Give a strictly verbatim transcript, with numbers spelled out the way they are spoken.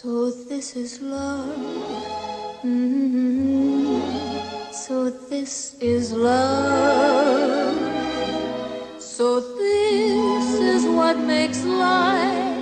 So this is love. Mm-hmm. So this is love. So this is what makes life